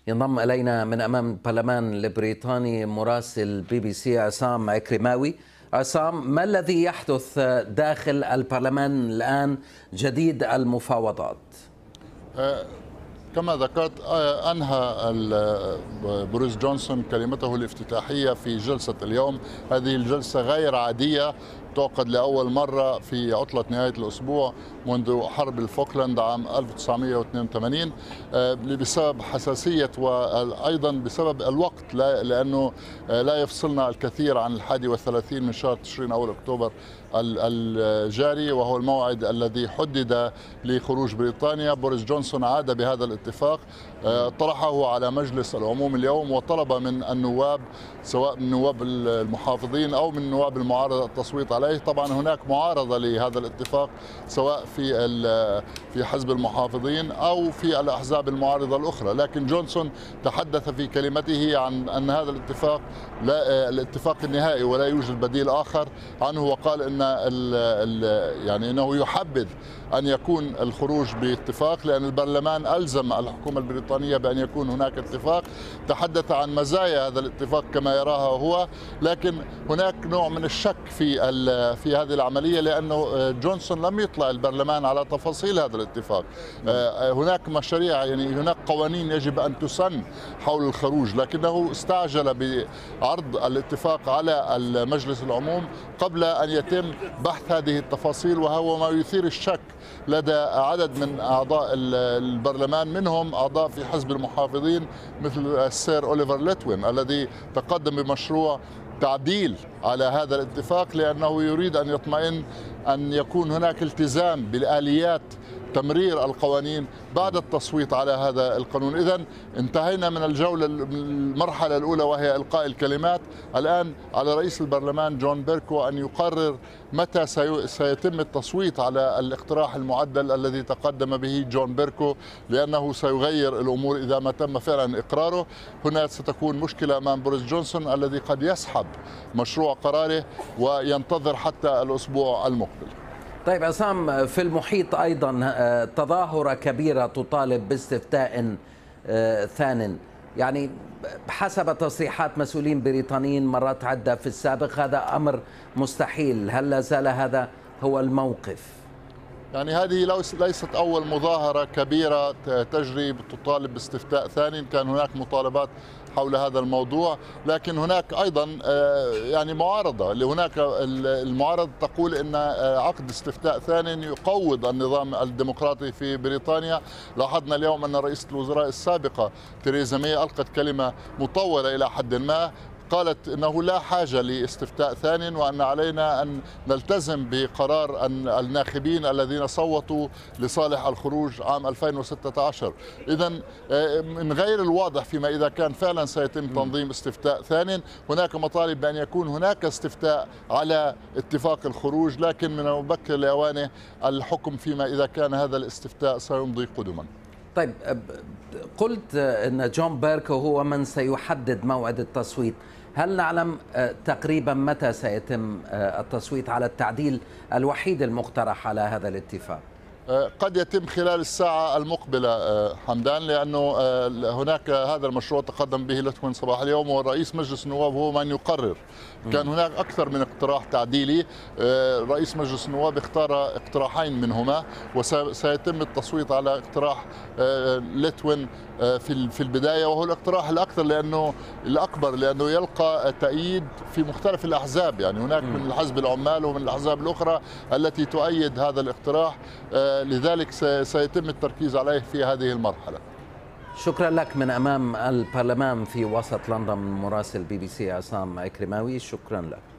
ينضم إلينا من أمام البرلمان البريطاني مراسل بي بي سي عصام عكرماوي. عصام، ما الذي يحدث داخل البرلمان الآن جديد المفاوضات؟ كما ذكرت، أنهى بوريس جونسون كلمته الافتتاحية في جلسة اليوم. هذه الجلسة غير عادية، تعقد لأول مرة في عطلة نهاية الأسبوع منذ حرب الفوكلاند عام 1982 بسبب حساسية وأيضا بسبب الوقت، لأنه لا يفصلنا الكثير عن 31 من شهر تشرين أول أكتوبر الجاري، وهو الموعد الذي حدد لخروج بريطانيا. بوريس جونسون عاد بهذا الاتفاق، طرحه على مجلس العموم اليوم، وطلب من النواب سواء من نواب المحافظين أو من نواب المعارضة التصويت عليه. طبعا هناك معارضة لهذا الاتفاق سواء في حزب المحافظين أو في الأحزاب المعارضة الأخرى، لكن جونسون تحدث في كلمته عن أن هذا الاتفاق الاتفاق النهائي ولا يوجد بديل آخر عنه، وقال أن يعني أنه يحبذ أن يكون الخروج باتفاق، لأن البرلمان ألزم الحكومة البريطانية بأن يكون هناك اتفاق. تحدث عن مزايا هذا الاتفاق كما يراها هو، لكن هناك نوع من الشك في هذه العملية، لأنه جونسون لم يطلع البرلمان على تفاصيل هذا الاتفاق. هناك مشاريع، يعني هناك قوانين يجب أن تسن حول الخروج، لكنه استعجل بعرض الاتفاق على المجلس العموم قبل أن يتم بحث هذه التفاصيل، وهو ما يثير الشك لدى عدد من أعضاء البرلمان، منهم أعضاء في حزب المحافظين مثل السير أوليفر ليتوين الذي تقدم بمشروع تعديل على هذا الاتفاق، لأنه يريد أن يطمئن أن يكون هناك التزام بالآليات تمرير القوانين بعد التصويت على هذا القانون. إذن انتهينا من المرحلة الأولى وهي إلقاء الكلمات. الآن على رئيس البرلمان جون بيركو أن يقرر متى سيتم التصويت على الاقتراح المعدل الذي تقدم به جون بيركو، لأنه سيغير الأمور إذا ما تم فعلا إقراره. هنا ستكون مشكلة أمام بوريس جونسون الذي قد يسحب مشروع قراره وينتظر حتى الأسبوع المقبل. طيب عصام، في المحيط أيضا تظاهرة كبيرة تطالب باستفتاء ثان، يعني حسب تصريحات مسؤولين بريطانيين مرات عدة في السابق هذا أمر مستحيل. هل لا زال هذا هو الموقف؟ يعني هذه ليست أول مظاهرة كبيرة تجري تطالب باستفتاء ثاني، كان هناك مطالبات حول هذا الموضوع، لكن هناك أيضا يعني معارضة. هناك المعارضة تقول أن عقد استفتاء ثاني يقوض النظام الديمقراطي في بريطانيا. لاحظنا اليوم أن رئيسة الوزراء السابقة تيريزا ماي ألقت كلمة مطولة إلى حد ما، قالت أنه لا حاجة لاستفتاء ثاني، وأن علينا أن نلتزم بقرار الناخبين الذين صوتوا لصالح الخروج عام 2016. إذن من غير الواضح فيما إذا كان فعلا سيتم تنظيم استفتاء ثاني. هناك مطالب بأن يكون هناك استفتاء على اتفاق الخروج، لكن من المبكر لأوانه الحكم فيما إذا كان هذا الاستفتاء سيمضي قدما. طيب، قلت أن جون بيركو هو من سيحدد موعد التصويت. هل نعلم تقريبا متى سيتم التصويت على التعديل الوحيد المقترح على هذا الاتفاق؟ قد يتم خلال الساعة المقبلة حمدان، لأنه هناك هذا المشروع تقدم به ليتوين صباح اليوم، ورئيس مجلس النواب هو من يقرر. كان هناك أكثر من اقتراح تعديلي، رئيس مجلس النواب اختار اقتراحين منهما، وسيتم التصويت على اقتراح ليتوين في البداية، وهو الاقتراح الأكثر الأكبر لأنه يلقى تأييد في مختلف الأحزاب. يعني هناك من الحزب العمال ومن الأحزاب الأخرى التي تؤيد هذا الاقتراح، لذلك سيتم التركيز عليه في هذه المرحلة. شكرا لك من أمام البرلمان في وسط لندن مراسل بي بي سي عصام عكرماوي، شكرا لك.